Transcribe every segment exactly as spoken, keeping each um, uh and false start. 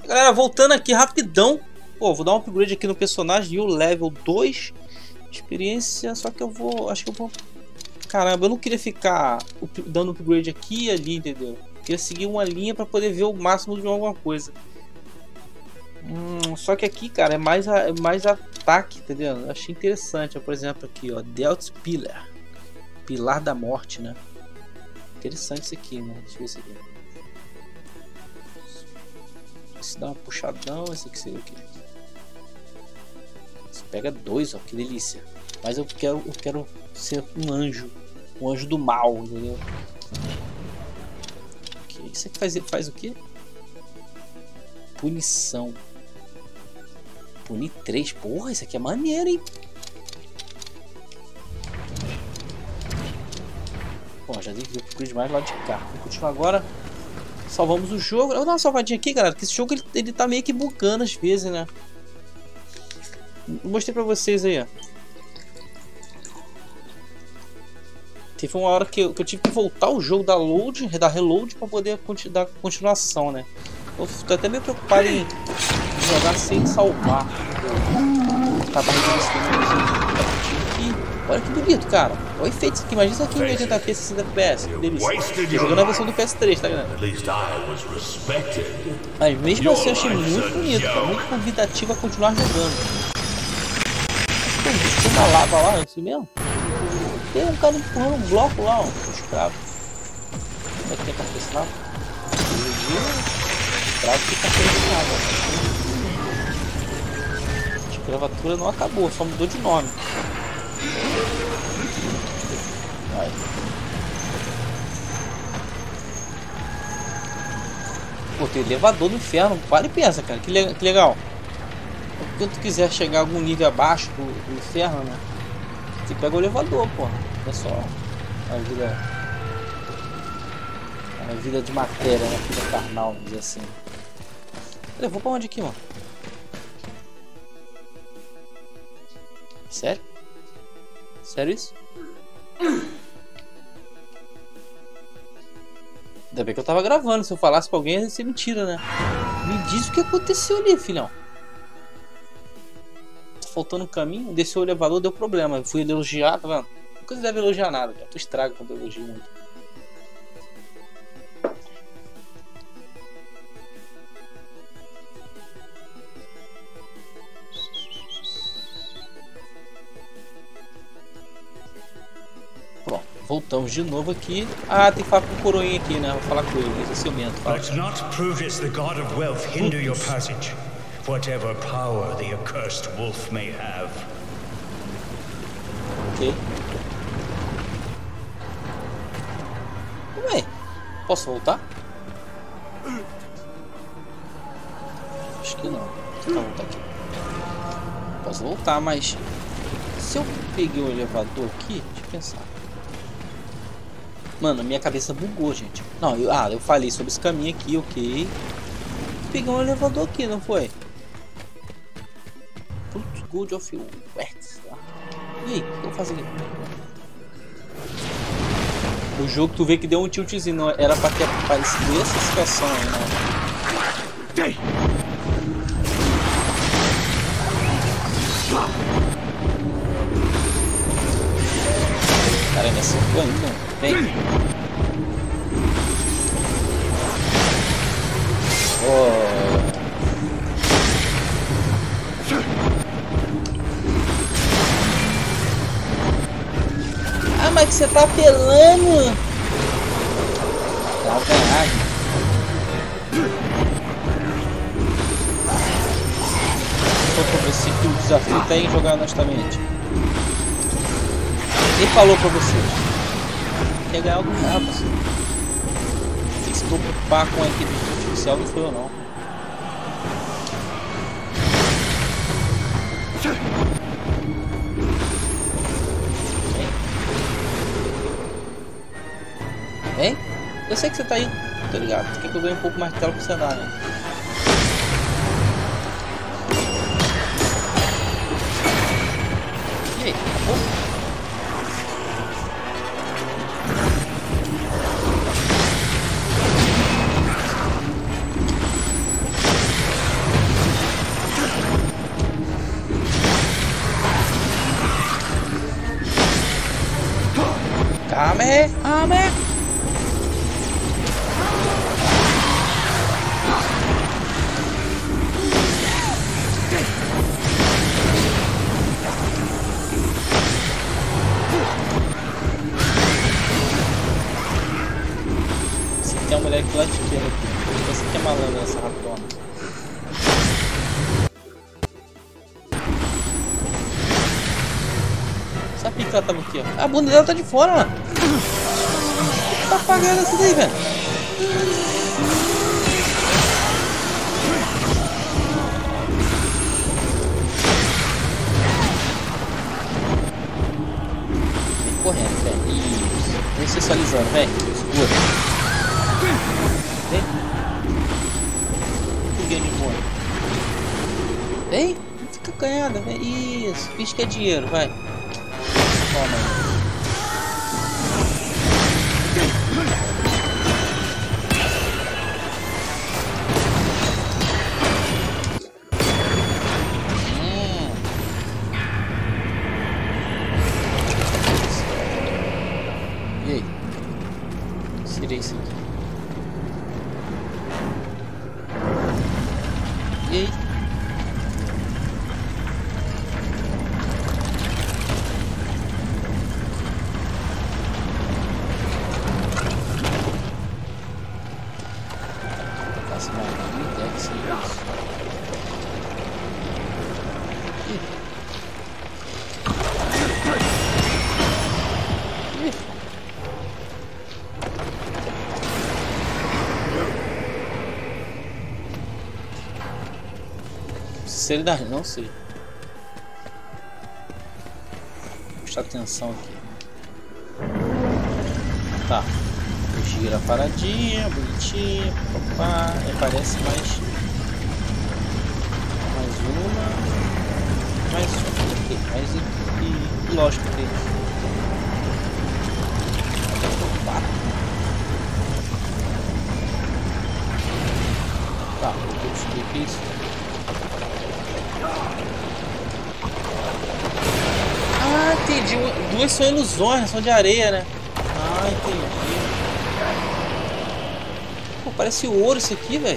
Galera, voltando aqui rapidão. Pô, vou dar um upgrade aqui no personagem. E o level dois. Experiência, só que eu vou... Acho que eu vou... Caramba, eu não queria ficar dando upgrade aqui e ali, entendeu? Eu queria seguir uma linha para poder ver o máximo de alguma coisa. Hum, só que aqui, cara, é mais, a, é mais ataque, entendeu? Eu achei interessante, ó, por exemplo, aqui, ó, Death Pillar. Pilar da morte, né? Interessante isso aqui, né? Deixa eu ver isso aqui. Esse dá uma puxadão, esse aqui seria o quê? Esse pega dois, ó, que delícia. Mas eu quero, eu quero ser um anjo. Um anjo do mal, entendeu? Okay. Isso aqui faz, faz o quê? Punição. Punir três. Porra, isso aqui é maneiro, hein? Bom, já dei que ver demais lá de cá. Vamos continuar agora. Salvamos o jogo. Eu vou dar uma salvadinha aqui, galera. Porque esse jogo ele, ele tá meio que bugando às vezes, né? Mostrei pra vocês aí, ó. Teve uma hora que eu, que eu tive que voltar o jogo da load, dar reload pra poder continu dar continuação, né? Eu tô até meio preocupado em jogar sem salvar. Tá barrigando esse aqui. Olha que bonito, cara. Olha o efeito isso aqui. Imagina isso aqui em oitenta F P S, sessenta F P S. Que delícia. Tô jogando a versão do P S três, tá vendo? Mas mesmo assim eu achei muito bonito, cara. Muito convidativo a continuar jogando. Tem uma lava lá, é assim mesmo? Tem um cara empurrando um bloco lá, ó. Um escravo. Como é que tem que acontecer lá? O escravo fica fazendo nada. A escravatura não acabou, só mudou de nome. Vai. Pô, tem elevador no inferno. Para e pensa, cara. Que, le que legal. Quando tu quiser chegar a algum nível abaixo do, do inferno, né? Você pega o elevador, pô. É só a vida. A vida de matéria, né? A vida carnal, vamos dizer assim. Levou pra onde aqui, mano? Sério? Sério isso? Ainda bem que eu tava gravando. Se eu falasse pra alguém, ia ser mentira, né? Me diz o que aconteceu ali, filhão. Tá faltando um caminho. Desceu o elevador, deu problema. Eu fui elogiar, tá vendo? Nunca se deve elogiar nada, cara. Tu estraga quando eu elogio muito. Pronto, voltamos de novo aqui. Ah, tem que falar com o coroinha aqui, né? Vou falar com ele, esse é o ciumento. Let not Pruvis, the god of wealth, hinder your passage, whatever power the accursed wolf may have. Ok. Ué, posso voltar? Acho que não. Vou voltar aqui. Posso voltar, mas se eu peguei o elevador aqui, deixa eu pensar. Mano, minha cabeça bugou, gente. Não, eu, ah, eu falei sobre esse caminho aqui, ok. Peguei um elevador aqui, não foi? Putz, good of you. E aí, o que eu vou fazer aqui? O jogo tu vê que deu um tiltzinho, não era pra ter aparecido essa situação aí, né? Cara, me acertou ainda. Vem. Oh. Ah, mas você tá apelando. Dá uma ganhagem. Só pra você que o desafio tá em jogar honestamente. Quem falou pra você? Quer ganhar algum mapa, você. Tem que se preocupar com a inteligência artificial, não foi eu não. Vem? Eu sei que você tá aí, tô ligado. Você quer que eu ganhe um pouco mais de tela pro cenário, né? E aí, acabou? Ah, merda! Esse aqui é uma mulher que lá de esquerda aqui. Essa aqui é malandra, essa ratona. Sabia que ela tava aqui, ó. A bunda dela tá de fora, mano. Tá apagando essa daí, velho. Vem correndo, velho. Isso. Vem sensualizando, velho. Segura. Vem. Foguinho de boa. Vem. Não fica canhada, velho. Isso. Finge que é dinheiro, vai. Toma aí. Isso aqui. E aí? Faço uma ideia que seja isso. Ih. Sinceridade, não sei. Vou prestar atenção aqui. Tá. Gira a paradinha, bonitinha. Opa, aparece mais. Mais uma. Mais uma aqui. Mais aqui. Lógico que tem. Opa. Tá, vou subir aqui isso. Ah, entendi. Duas são ilusões, são de areia, né? Ah, entendi. Pô, parece ouro isso aqui, velho.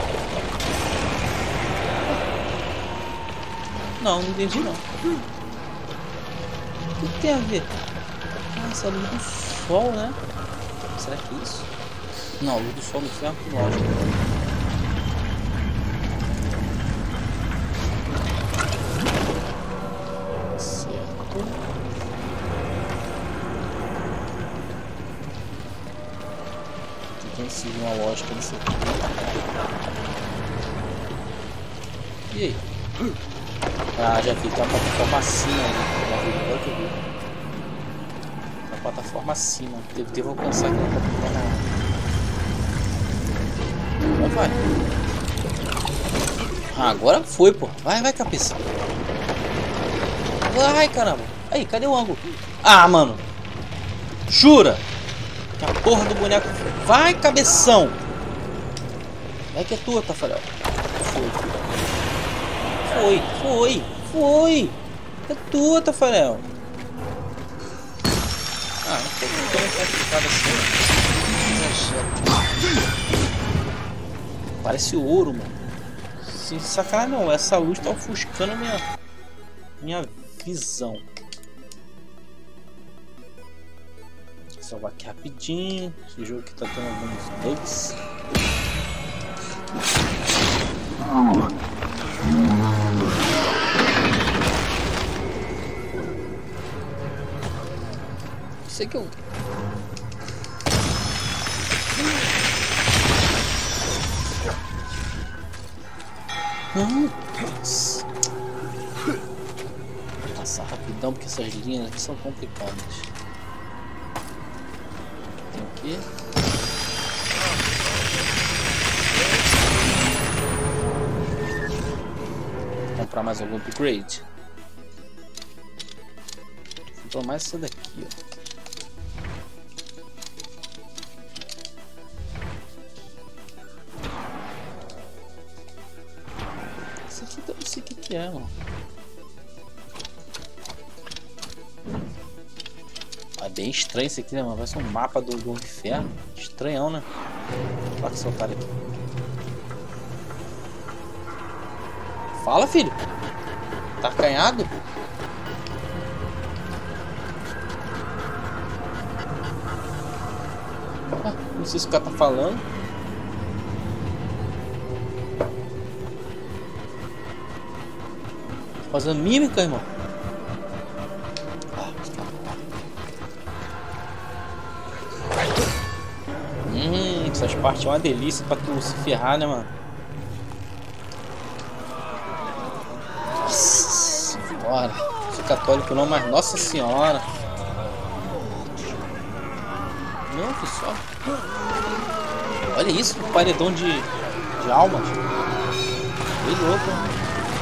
Não, não entendi não. O que, que tem a ver? Ah, essa é a luz do sol, né? Será que é isso? Não, a luz do sol no ferro, lógico. Seguir uma lógica disso aqui. E aí? Ah, já vi, tem uma plataforma acima ali. Agora que eu vi. Uma plataforma acima. Devo, devo alcançar aqui na plataforma. Agora vai. Ah, agora foi, pô. Vai, vai, cabeça. Vai, caramba. Aí, cadê o ângulo? Ah, mano. Jura? Que a porra do boneco. Vai, cabeção! Vai que é tua, Tafarel. Foi. Foi, foi, foi! É tua, Tafarel. Ah, não sei como é complicado assim. Parece ouro, mano. Sem sacanagem não, essa luz tá ofuscando minha, minha visão. Salvar aqui rapidinho. Esse jogo aqui tá tendo alguns bugs. Sei que eu. Não. Nossa. Vou passar rapidão porque essas linhas aqui são complicadas. Aqui. Vou comprar mais algum upgrade. Vou comprar mais essa daqui, ó. Esse aqui eu não sei o que que é, mano. bem estranho isso aqui, né, mano? Vai ser um mapa do, do inferno. Estranhão, né? Olha que esse otário aqui. Fala, filho. Tá acanhado? Ah, não sei se o cara tá falando. Fazendo mímica, irmão. Ah, hum, essas partes é uma delícia pra tu se ferrar, né, mano? Nossa senhora. Não sou católico não, mas nossa senhora. Não, que só. Olha isso, um paredão de, de almas. Que louco, hein?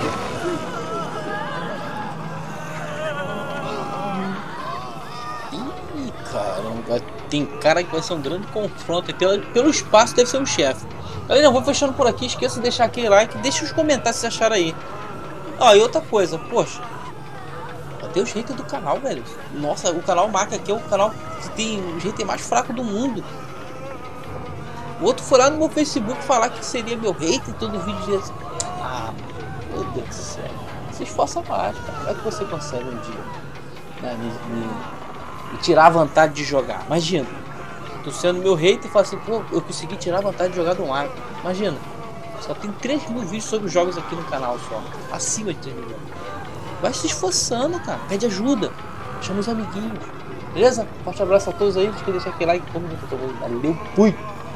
Ih, caramba. Tem cara que vai ser um grande confronto. Pelo, pelo espaço deve ser um chefe. Galera, eu vou fechando por aqui. Esqueça de deixar aquele like. Deixa os comentários se acharam aí. Ó, e outra coisa, poxa. Tem os haters do canal, velho. Nossa, o canal marca aqui é o canal que tem o hater mais fraco do mundo. O outro foi lá no meu Facebook falar que seria meu hater todo vídeo de... Ah, meu Deus do céu. Se esforça mais, cara. Como é que você consegue um dia, né, me, me, me tirar a vontade de jogar? Imagina. Tô sendo meu hater e falo assim, pô, eu consegui tirar a vontade de jogar do ar. Imagina. Só tem três mil vídeos sobre jogos aqui no canal só. Acima de três mil. Vai se esforçando, cara. Pede ajuda. Chama os amiguinhos. Beleza? Forte abraço a todos aí. Não esqueça de deixar aquele like. Valeu, fui.